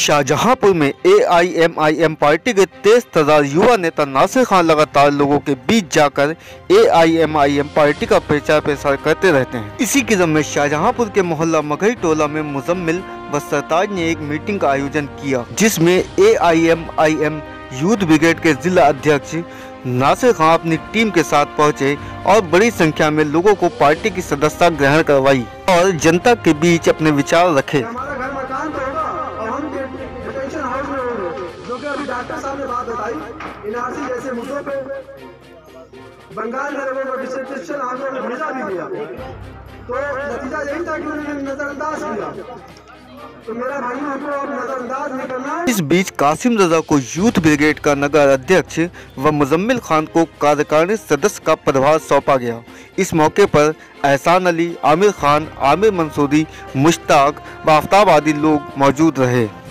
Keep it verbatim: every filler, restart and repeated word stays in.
शाहजहांपुर में A I M I M party के तेज तर्रार युवा नेता नासिर खान लगातार लोगों के बीच जाकर A I M I M party का प्रचार प्रसार करते रहते हैं। इसी क्रम में शाहजहांपुर के मोहल्ला मगही टोला में मुजम्मिल व सरताज ने एक मीटिंग का आयोजन किया, जिसमें A I M I M youth brigade के जिला अध्यक्ष नासिर खान अपनी टीम के साथ पहुंचे और बड़ी संख्या में लोगों को पार्टी की सदस्यता ग्रहण करवाई और जनता के बीच अपने विचार रखे। जो कि अभी डॉक्टर साहब ने बात बताई, एनआरसी जैसे मुद्दों पे बंगाल में लोगों को डिसर्टेशन आगे में भेजा भी गया, तो नतीजा यही था कि उन्होंने नजरअंदाज किया। तो मेरा भाई को अब नजरअंदाज नहीं करना। इस बीच कासिम रजा को यूथ ब्रिगेड का नगर अध्यक्ष व मुजम्मिल खान को कार्यकारिणी सदस्य का पदभार सौंपा गया। इस मौके पर एहसान अली, आमिर खान, आमिर मंसूरी, मुश्ताक व आफ्ताब आदि लोग मौजूद रहे।